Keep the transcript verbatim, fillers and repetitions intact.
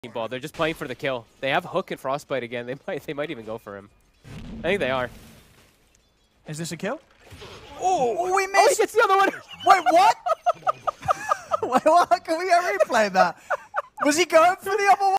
ball. They're just playing for the kill. They have Hook and Frostbite again. They might they might even go for him. I think they are. Is this a kill? Oh, we Oh, missed. he gets the other one. Wait, what? Wait, what? Can we replay that? Was he going for the other one?